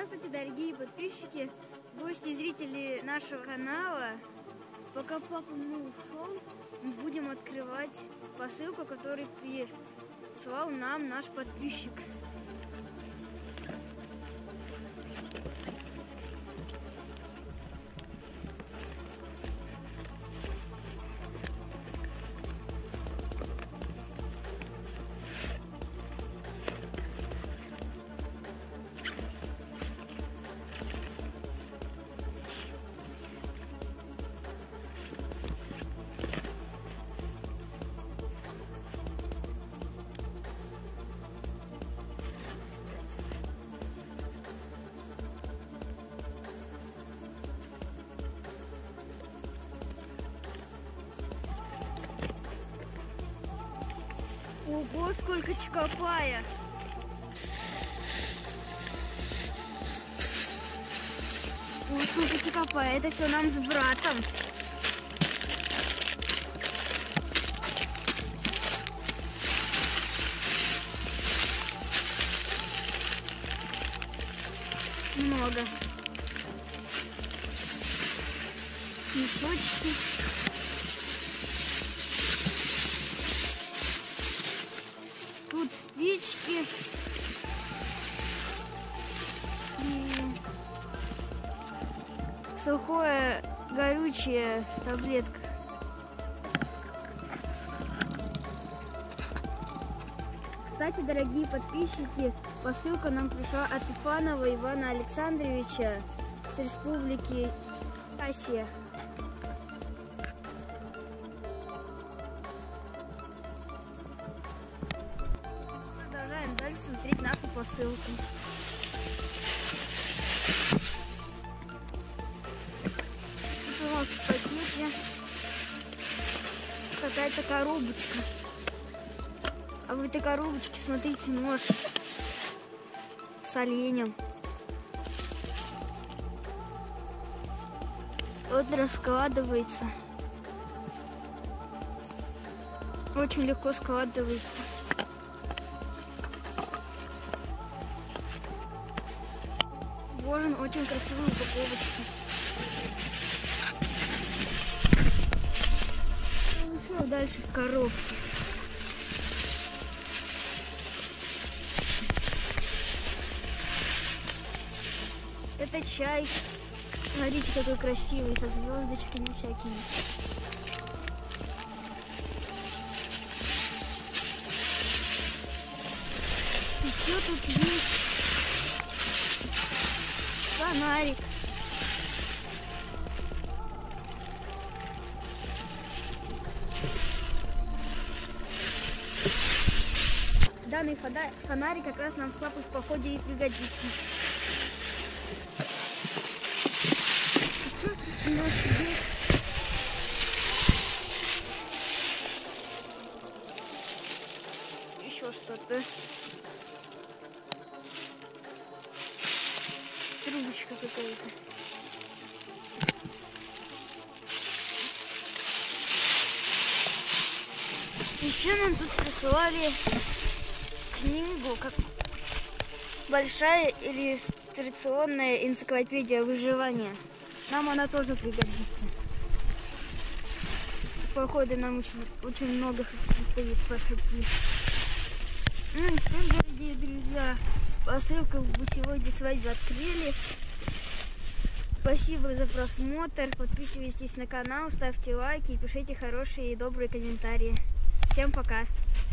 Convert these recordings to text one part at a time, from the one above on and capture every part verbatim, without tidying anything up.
Здравствуйте, дорогие подписчики, гости и зрители нашего канала. Пока папа не ушел, мы будем открывать посылку, которую прислал нам наш подписчик. Ого, сколько чокопая! Ой, сколько чокопая! Это все нам с братом. Много. Мешочки. Тут спички и сухое горючее таблетка. Кстати, дорогие подписчики, посылка нам пришла от Ифанова Ивана Александровича с республики Асия. Продолжаем дальше смотреть нашу посылку. Тут у нас в пакете какая-то коробочка. А в этой коробочке, смотрите, нож с оленем. Вот раскладывается. Очень легко складывается. Вложен очень красивую упаковочку. Еще дальше в коробке. Это чай. Смотрите, какой красивый, со звездочками всякими. Еще тут есть фонарик. Данный фонарик как раз нам с папой в походе и пригодится. У нас есть еще что-то. Трубочка какая-то. Еще нам тут присылали книгу, как большая иллюстрационная энциклопедия выживания. Нам она тоже пригодится. Походу нам очень, очень много предстоит проходить. Ну и что, дорогие друзья, посылку мы сегодня с вами открыли. Спасибо за просмотр. Подписывайтесь на канал, ставьте лайки и пишите хорошие и добрые комментарии. Всем пока!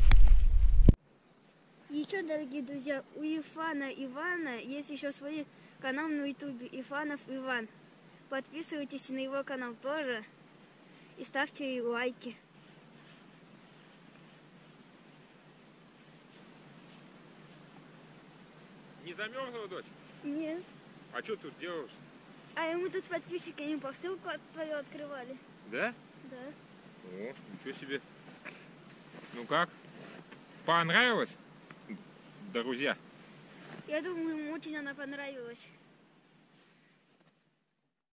Еще, дорогие друзья, у Ифана Ивана есть еще свой канал на ютубе Ифанов Иван. Подписывайтесь на его канал тоже и ставьте лайки. Не замерзла, дочь? Нет. А что тут делаешь? А мы тут с подписчиками посылку твою открывали. Да? Да. О, ничего себе. Ну как? Понравилось, друзья? Я думаю, ему очень она понравилась.